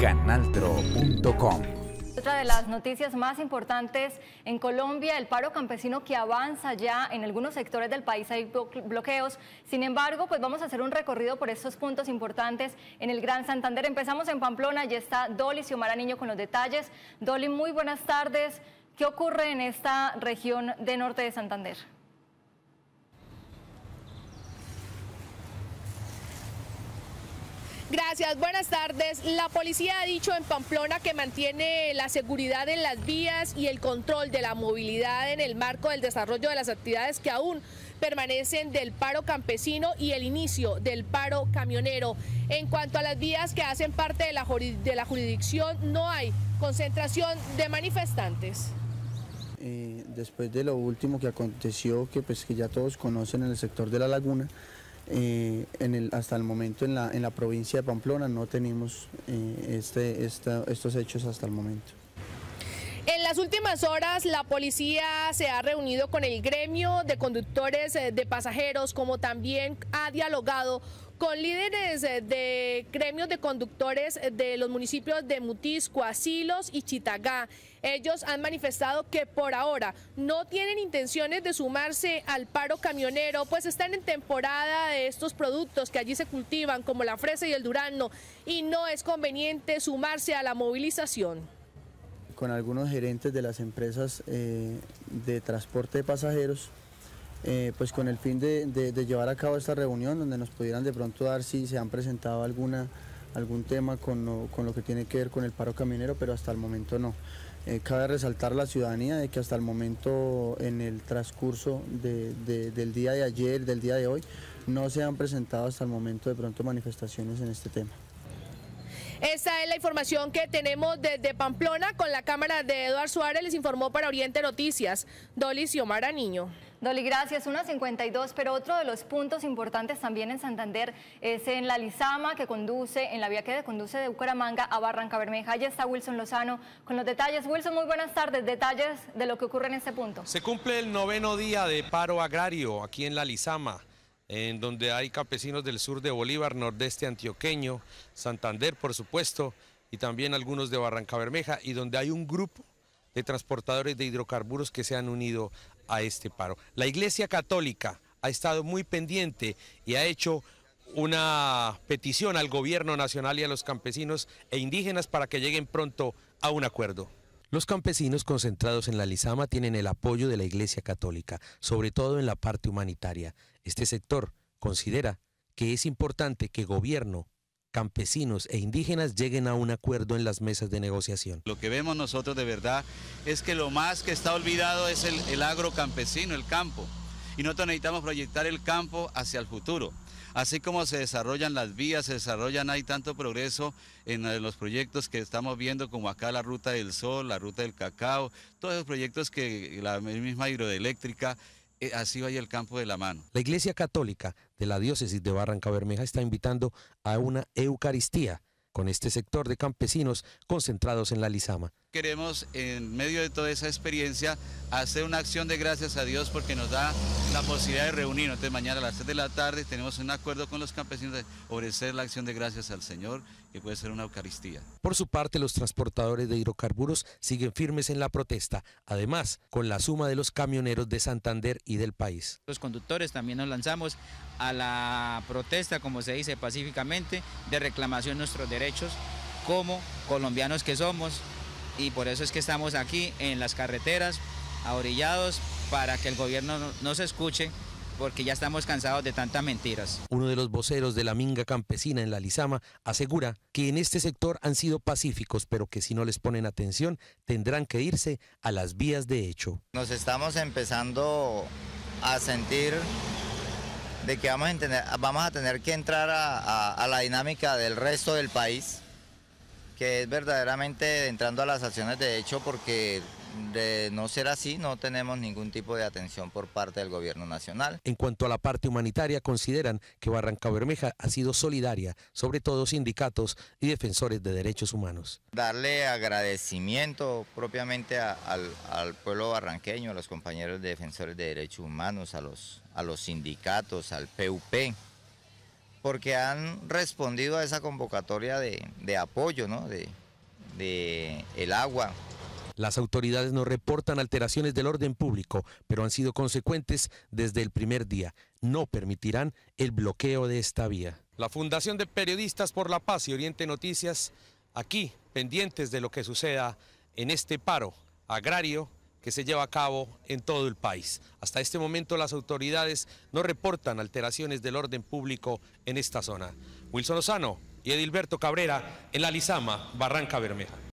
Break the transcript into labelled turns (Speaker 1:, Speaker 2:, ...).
Speaker 1: canaltro.com.
Speaker 2: Otra de las noticias más importantes en Colombia, el paro campesino que avanza ya en algunos sectores del país, hay bloqueos. Sin embargo, pues vamos a hacer un recorrido por estos puntos importantes en el Gran Santander. Empezamos en Pamplona, ya está Dolly Xiomara Niño con los detalles. Dolly, muy buenas tardes. ¿Qué ocurre en esta región de norte de Santander?
Speaker 3: Gracias, buenas tardes. La policía ha dicho en Pamplona que mantiene la seguridad en las vías y el control de la movilidad en el marco del desarrollo de las actividades que aún permanecen del paro campesino y el inicio del paro camionero. En cuanto a las vías que hacen parte de la jurisdicción, no hay concentración de manifestantes.
Speaker 4: Después de lo último que aconteció, que ya todos conocen en el sector de La Laguna, hasta el momento en la provincia de Pamplona no tenemos estos hechos hasta el momento.
Speaker 3: En las últimas horas la policía se ha reunido con el gremio de conductores de pasajeros, como también ha dialogado con líderes de gremios de conductores de los municipios de Mutisco, Silos y Chitagá. Ellos han manifestado que por ahora no tienen intenciones de sumarse al paro camionero, pues están en temporada de estos productos que allí se cultivan, como la fresa y el durazno, y no es conveniente sumarse a la movilización.
Speaker 4: Con algunos gerentes de las empresas de transporte de pasajeros, pues con el fin de llevar a cabo esta reunión donde nos pudieran de pronto dar si se han presentado algún tema con lo que tiene que ver con el paro camionero, pero hasta el momento no. Cabe resaltar a la ciudadanía de que hasta el momento, en el transcurso del día de ayer, del día de hoy, no se han presentado hasta el momento de pronto manifestaciones en este tema.
Speaker 3: Esta es la información que tenemos desde Pamplona. Con la cámara de Eduardo Suárez les informó para Oriente Noticias, Dolly Xiomara Niño.
Speaker 2: Dolly, gracias. 1:52, pero otro de los puntos importantes también en Santander es en la Lizama, en la vía que conduce de Bucaramanga a Barrancabermeja. Allá está Wilson Lozano con los detalles. Wilson, muy buenas tardes. Detalles de lo que ocurre en este punto.
Speaker 5: Se cumple el 9º día de paro agrario aquí en la Lizama, en donde hay campesinos del sur de Bolívar, nordeste antioqueño, Santander por supuesto, y también algunos de Barrancabermeja, y donde hay un grupo de transportadores de hidrocarburos que se han unido a este paro. La Iglesia Católica ha estado muy pendiente y ha hecho una petición al gobierno nacional y a los campesinos e indígenas para que lleguen pronto a un acuerdo. Los campesinos concentrados en la Lizama tienen el apoyo de la Iglesia Católica, sobre todo en la parte humanitaria. Este sector considera que es importante que gobierno, campesinos e indígenas lleguen a un acuerdo en las mesas de negociación.
Speaker 6: Lo que vemos nosotros de verdad es que lo más que está olvidado es el agro campesino, el campo. Y nosotros necesitamos proyectar el campo hacia el futuro. Así como se desarrollan las vías, hay tanto progreso en los proyectos que estamos viendo, como acá la Ruta del Sol, la Ruta del Cacao, todos esos proyectos que la misma hidroeléctrica, así vaya el campo de la mano.
Speaker 5: La Iglesia Católica de la diócesis de Barrancabermeja está invitando a una Eucaristía con este sector de campesinos concentrados en la Lizama.
Speaker 6: Queremos, en medio de toda esa experiencia, hacer una acción de gracias a Dios porque nos da la posibilidad de reunirnos. Entonces mañana a las 3 de la tarde tenemos un acuerdo con los campesinos de ofrecer la acción de gracias al Señor, que puede ser una Eucaristía.
Speaker 5: Por su parte, los transportadores de hidrocarburos siguen firmes en la protesta, además con la suma de los camioneros de Santander y del país.
Speaker 7: Los conductores también nos lanzamos a la protesta, como se dice pacíficamente, de reclamación de nuestros derechos como colombianos que somos, y por eso es que estamos aquí en las carreteras, ahorillados, para que el gobierno nos escuche, porque ya estamos cansados de tantas mentiras.
Speaker 5: Uno de los voceros de la minga campesina en la Lizama asegura que en este sector han sido pacíficos, pero que si no les ponen atención tendrán que irse a las vías de hecho.
Speaker 8: Nos estamos empezando a sentir de que vamos a tener que entrar a la dinámica del resto del país, que es verdaderamente entrando a las acciones de hecho, porque de no ser así no tenemos ningún tipo de atención por parte del gobierno nacional.
Speaker 5: En cuanto a la parte humanitaria, consideran que Barrancabermeja ha sido solidaria, sobre todo sindicatos y defensores de derechos humanos.
Speaker 8: Darle agradecimiento propiamente al pueblo barranqueño, a los compañeros de defensores de derechos humanos, a los sindicatos, al PUP, porque han respondido a esa convocatoria de apoyo, ¿no? de el agua.
Speaker 5: Las autoridades no reportan alteraciones del orden público, pero han sido consecuentes desde el primer día. No permitirán el bloqueo de esta vía. La Fundación de Periodistas por la Paz y Oriente Noticias, aquí pendientes de lo que suceda en este paro agrario que se lleva a cabo en todo el país. Hasta este momento las autoridades no reportan alteraciones del orden público en esta zona. Wilson Lozano y Edilberto Cabrera en La Lizama, Barranca Bermeja.